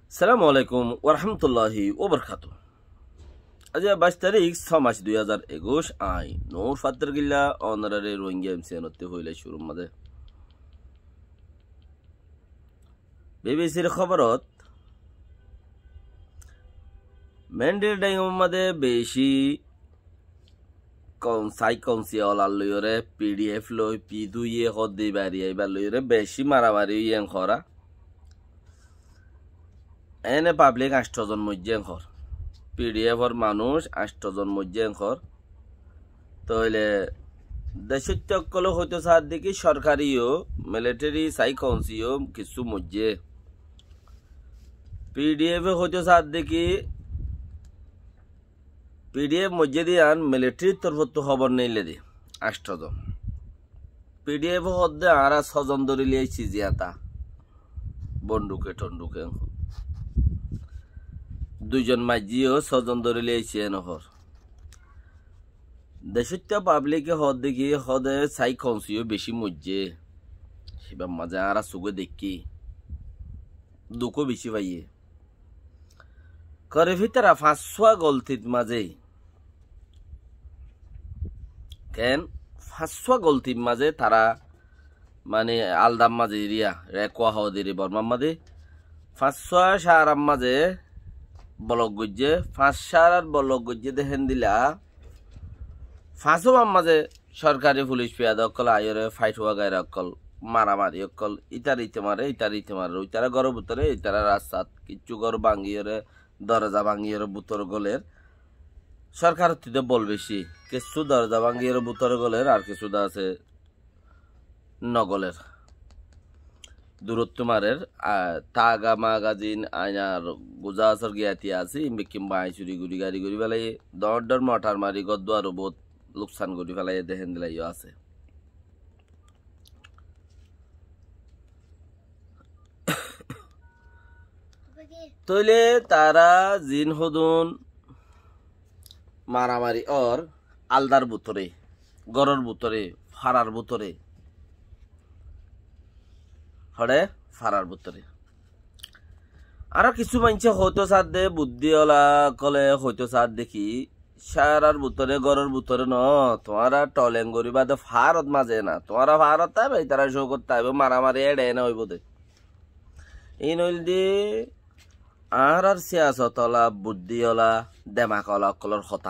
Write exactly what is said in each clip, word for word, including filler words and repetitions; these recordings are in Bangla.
আসসালামু আলাইকুম ওরহামতুল্লাহি ওবরকাতু। আজ বাইশ তারিখ ছ মাস দুই হাজার একুশ আই নূর ফাত্তর গিল্লা অনারারে রোহিঙ্গা এমসিএনতে হইলে শুরুর মাঝে বিবিসির খবরত ম্যান্ডেল ডাইম মাঝে বেশি সাই কাউন্সিল লইরে পিডিএফ লই পি দুইয়ে হদ্দি বাড়ি আইবার লইরে বেশি মারামারি ইয়েন খরা এনে পাবলিক আষ্টজন মজ্জেন খর পিডিএফর মানুষ আষ্টজন মজ্জেন খর তইলে দেশত্যাগকল হইতে সার দেখি সরকারিও মিলিটারি সাই কাউন্সিও কিছু মজ্জে পিডিএফ হইতে সার দেখি পিডিএফ মজ্জে দিয়ান মিলিটারির তরফত খবর নেইলে দি আষ্টজন পিডিএফ হদ্দে আরা ছজন ধরিলে সিজিয়াতা বন্দুকে টন্দুকে দুইজন মাঝিও ছজন ধরিলে আইছে নহর দেশত্য পাবলিকে হদ দেখি হদে সাই খনসিও বেশি মজ্জে সেবার মাঝে আরা চুগে দেখি দুঃখ বেশি পাইয়ে করে ভিতরা ফাঁসুয়া গলতিত মাঝে কেন ফাঁসুয়া গলতির মাঝে তারা মানে আলদাম মাঝে রিয়া রেকুয়া হদিরি বর্মার মাঝে ফাঁসুয়া সারাম মাঝে বলক গজ্জে ফাঁস সারার বলক গজ্জে দেখেন দিলা ফাঁসও মাঝে সরকারি পুলিশ পেয়াদ অকল আয়রে ফাইট হওয়া গায়ের অকল মারামারি অকল ইটার ইতে মারে ইটার ইতে মারে ইতারা ঘর বুতরে ইতারা রাস্তাত কিচ্ছু ঘর ভাঙিয়ে দরজা ভাঙিয়ে বুতর গলের সরকার তুই বল বেশি কিছু দরজা ভাঙিয়ে বুতর গলের আর কিছু আছে নগলের দূরত্ব মারের তাগা মাগাজিন আইনার গুজা আসর গিয়াতি আছে ইম্বিকিম বাই চুরি গুড়ি গাড়ি গুড়ি ফেলাই দর দর মটার মারি গদ্দ আরো বহুত লোকসান গুড়ি ফেলাই দেখেন দিলাইও আছে তইলে তারা জিন হদুন মারামারি অর আলদার বুতরে গরর বুতরে ফারার বুতরে হরে ফারার বুতরে আরো কিছু মানছে হয়তো সাথ দে বুদ্ধিওয়ালা কলে হয়তো সাথ দেখি সারার বুতরে গরর বুতরে ন তোমারা টলেং গরিবা তো ফারত মাঝে না তোমারা ফারত তাইবে তারা শো করতে হবে মারামারি এড়ে না হইব দে এই নইল দিয়ে আর আর সিয়াসতলা বুদ্ধিওয়ালা দেমাকলা কলর কথা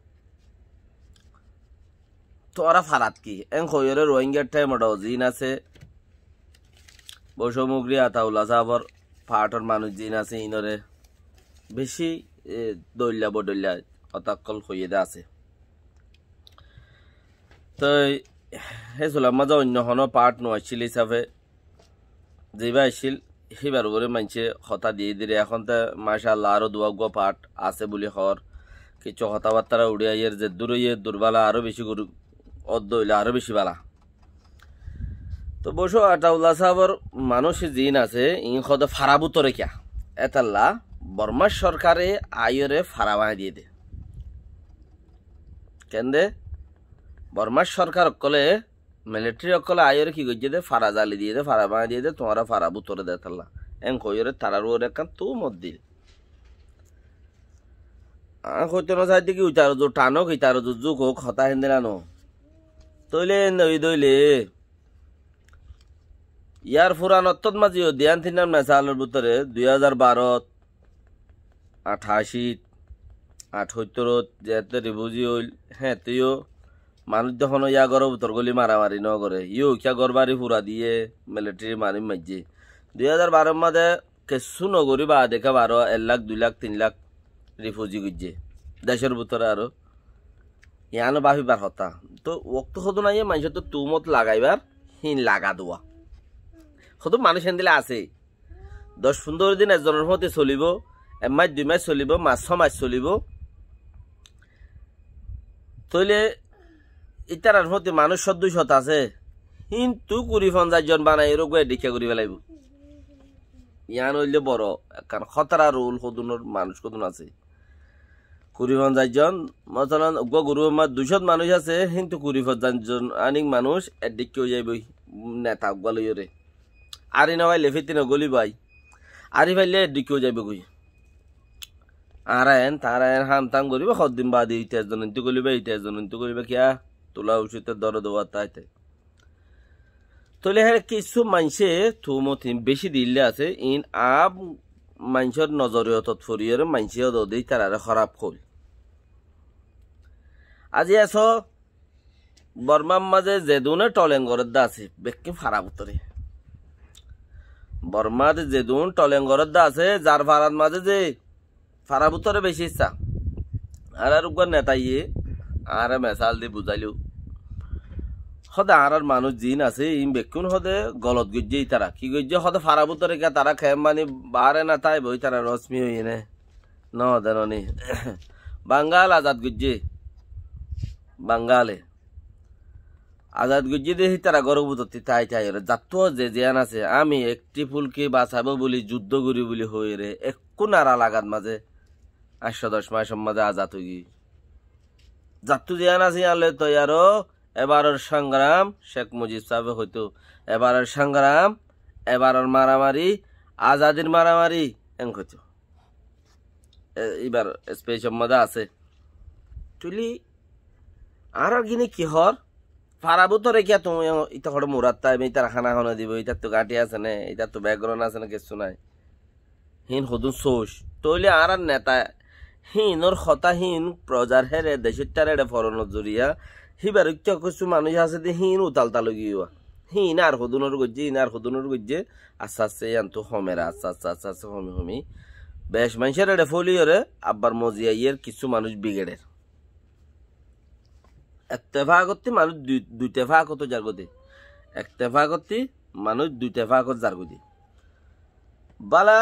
তোরা ফারাত কি এং হইরে রোহিঙ্গার টাইম জিন আছে বৈষমুগ্রী আতাউল্লা সাহর পাহাড়ের মানুষ জিন আছে ইনরে বেশি দৈল্যা বদল্যা অতাকল হইয়ে দে আছে তো হেসলাম মাঝে অন্য হন পাহাড় নোয়াইছিল হিসাবে যেবা আসছিল সেইবার করে মানছে হতা দিয়ে দিলে এখন তো মাশাআল্লাহ আরো দুয়া গুয়া পাঠ আছে বলে হর কিছু কথাবার্তা উড়িয়া ইয়ের যে দূর ইয়ে দুর্বালা আরো বেশি গরু অদ্দ হইলে আরো বেশি বালা তো বসো আতাউল্লাহ সাহর মানুষ জিন আছে ই হদ ফারাবুতরে কিয়া এতাল্লা বর্মা সরকারে আয়রে ফারা বানাই দিয়ে দে কেন দে বর্মা সরকার অকলে মিলিটারি অকলে আয়রে কি গজ্জে দে ফারা জালি দিয়ে দে ফারা বানাই দিয়ে দে তোমারা ফারা বুতরে দে তাল্লা এং কইরে তারার ওরে কান তু মত দিল আ কইতে না চাই দেখি উতার জো টানো কি তার জো জো কোক হতা হেন্দেলানো তইলে নই দইলে ইয়ার ফুরান অত্যত মাঝিও ধ্যান থিনার মেসালের ভিতরে দুই হাজার বারোত আঠাশি আঠসত্তরত যেতে রিভুজি হইল হ্যাঁ তুইও মানুষ যখন ইয়া গর ভিতর গলি মারামারি ন করে ইও কিয়া গর বাড়ি ফুরা দিয়ে মিলিটারি মারি মাঝে দুই হাজার বারোর মাঝে কিছু নগরী বা দেখা বারো এক লাখ দুই লাখ তিন লাখ রিফিউজি গুজছে দেশের ভিতরে আরো ইয়ানো বাফিবার হতা তো ওক্ত হতো না ইয়ে মানুষের তো তুমত লাগাইবার হিন লাগা দেওয়া হতো মানুষ দিলে আছে দশ পনেরো দিন একজনের মতে চলিব এক মাস দুই মাস চলিব মাস ছ মাস চলিব তইলে ইতার মতে মানুষ সদ্য শত আছে কিন্তু কুড়ি পঞ্চাশ জন বানাই রোগ দীক্ষা করি পেলাইব ইয়ান হইলে বড় কারণ খতরা রুল সদুনের মানুষ কদুন আছে কুড়ি পঞ্চাশ জন মতলান গুরু দুশত মানুষ আছে কিন্তু কুড়ি পঞ্চাশ জন আনিক মানুষ এদিকে হয়ে যাইব নেতা গলইরে আরে নয় লেফিতে গলি ভাই আরি ফাইলে দিকেও যাইবে কই আরায়ন তারায়ন হাম তাম করিবে সদিন বাদে ইতিহাস জনন্ত করিবে ইতিহাস জনন্ত করিবে কিয়া তোলা উচিতের দর দেওয়া তাইতে তলে হ্যাঁ কিছু মানুষে থুমতি বেশি দিলে আছে ইন আব মানুষের নজরিয়ত ফরিয়র মানুষে দেই তারা খারাপ হল আজি আস বর্মার মাঝে যেদুনে টলেঙ্গরের দা আছে বেকি ফারাপ উত্তরে বর্মার যেদুন টলেঙ্গরের দা আছে যার ফারার মাঝে যে ফারাপ উত্তরে বেশি ইচ্ছা আর আর উপর নেতাইয়ে আর মেসাল দিয়ে বুঝাইলেও সদা আর মানুষ জিন আছে ইন বেকুন হদে গলত গজ্জেই তারা কি গজ্জে হদে ফারাপ উত্তরে কে তারা খেম মানে বারে না তাই বই তারা রশ্মি হই নে ন দেনি বাঙ্গাল আজাদ গজ্জে বাঙ্গালে আজাদ গজ্জে দেখি তারা গর্ভবতী তাই তাই যাত যে জিয়ান আছে আমি একটি ফুলকে বাঁচাবো বলি যুদ্ধ করি বলি হই রে একটু নারা লাগাত মাঝে আটশো দশ মাসের মাঝে আজাদ হই গি যাত্তু জিয়ান আছে আনলে তো আরো এবারের সংগ্রাম শেখ মুজিব সাহেব হইতো এবারের সংগ্রাম এবারের মারামারি আজাদির মারামারি এং হইতো এবার স্পেশাল মজা আছে তুলি আর গিনি কি হর ফারাবো তো রেখে তুমি ইটা হড় মুরাত তাই ইতার খানা খানা দিব ইটার তো গাটি আছে না ইটার তো ব্যাকগ্রাউন্ড আছে না কিছু নাই হিন হদুন সোস তৈলে আর নেতা হিনর হতা হিন প্রজার হেরে দেশের তারে ফরনত জরিয়া হিবার কিছু মানুষ আছে যে হিন উতাল তালু গিয়া হিন আর হদুনর গজ্জে হিন আর হদুনর গজ্জে আস্তে আস্তে আনতো হমেরা আস্তে আস্তে আস্তে আস্তে হমি হমি বেশ মানুষের এডে ফলিওরে আব্বার মজিয়া ইয়ের কিছু মানুষ বিগেডের একতেফা করতে মানুষ দুইতেফা কত যার গতি একতেফা করতে মানুষ দুইতেফা কত যার গতি বালা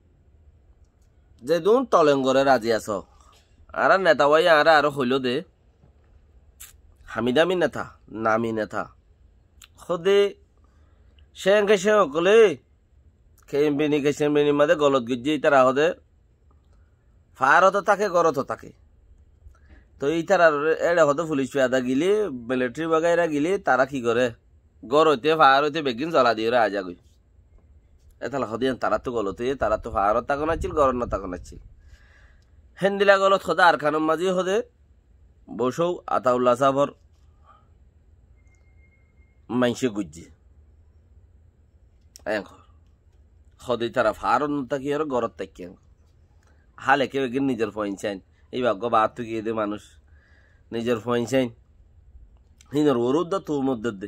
যে দুন টলেঙ্গরে রাজি আছ আর নেতা ভাই আর আরো হইল দে হামিদামি নেতা নামি নেতা সদে সেঙ্কে সে সকলে খেমবিনি খেমবিনি মাঝে গলত গিয়ে তারা হদে ফারত থাকে গরত থাকে তো এই তারা এড়ে হতে পুলিশ পেয়াদা গিলি মিলিটারি বাগাইরা গিলি তারা কি করে গড় হইতে ফায়ার হইতে বেগিন জ্বলা দিয়ে আজা গই এতালা হদিয়ান তারা তো গলতে তারা তো ফায়ারত তাকন আছিল গরম না তাকন আছিল হেন্দিলা গলত হদে আর খানম মাঝি হদে বসৌ আতাউল্লাহ সাহর মাইসে গুজ্জে হদে তারা ফায়ারত নতাকি আর গরত তাকি হালে কেউ বেগিন নিজের পয়েন্ট চাইন এই ভাগ্য বাদ তো গিয়ে দে মানুষ নিজের পয়েন্ট চাইন হিনর ওরুদ দা তোর মধ্যে দে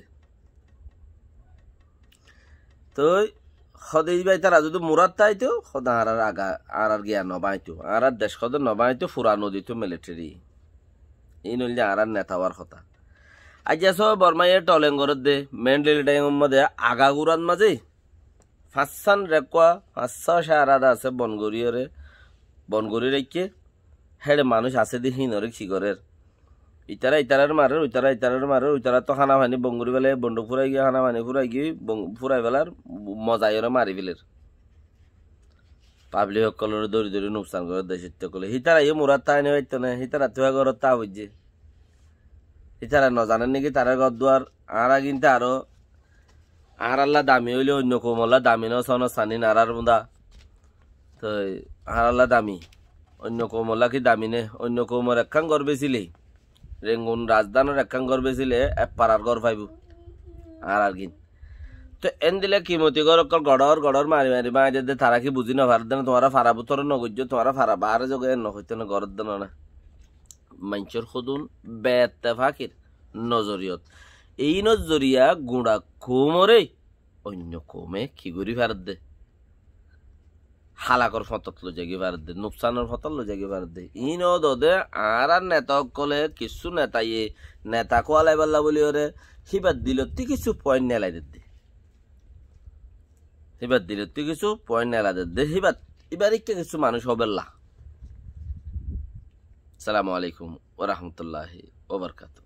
তো সদে ভাই তারা যদি মুরাদ তাইতো সদা আর আগা আর আর গিয়া নবাইতো আর আর দেশ সদর নবাইতো ফুরানো দিত মিলিটারি এই নইলে আর আর নেতাওয়ার কথা আজ সব বর্মাইয়ের টলেঙ্গরত দে মেন্ডেল ডাইমের মধ্যে আগা গুড়ান মাঝে ফাঁসান রেকুয়া পাঁচশো সারাদা আছে বনগরিয়রে বনগরি রেখে হেড়ে মানুষ আছে দি হিনরে কি করে ইতারা ইতারার মারে ওইতারা ইতারার মারে ওইতারা তো খানা ভানি বঙ্গুরি বেলে বন্দুক ফুরাই গিয়ে খানা ভানি ফুরাই গিয়ে ফুরাই বেলার মজাইরে মারি ফেলের পাবলিক সকলের দৌড়ি দৌড়ি নুকসান করে দেশের সকলে হিতারা ইয়ে মুরাদ তাই নেই তো না হিতারা তুয়া ঘর তা বুঝছে হিতারা ন জানেন নাকি তারা ঘর দুয়ার আর কিন্তু আরো আর আল্লাহ দামি হইলে অন্য কোমলা দামি ন সন সানি নারার মুদা তো আর আল্লাহ দামি অন্য কৌমলা কি দামি নে অন্য কৌমর একখান ঘর বেছিলে রেঙ্গুন রাজধানের একখান ঘর বেছিলে এক পাড়ার ঘর পাইব আর আর কিন তো এন দিলে কিমতি ঘর গড়র গড়র মারি মারি মারি দে তারা কি বুঝি না ভারত দেন তোমারা ফারা বুতর নগজ্য তোমারা ফারা বাহারে যোগে ন হইতে না ঘরের দেন না মাঞ্চর খুদুন বেত্তেফাকির নজরিয়ত এই নজরিয়া গুঁড়া কৌমরে অন্য কৌমে কি করি ভারত দে হালাকর ফতত লো জাগি ভারত দে নুকসানের ফতত লো জাগি ভারত দে ইন দে আর আর নেতা কলে কিছু নেতাইয়ে নেতা কোয়ালাই পাল্লা বলি ওরে হিবার দিল তি কিছু পয়েন্ট নেলাই দে হিবার দিল তি কিছু পয়েন্ট নেলা দে হিবার এবার একটা কিছু মানুষ হবেল্লা। আসসালামু আলাইকুম ওয়া রাহমাতুল্লাহি ওয়া বারাকাতুহু।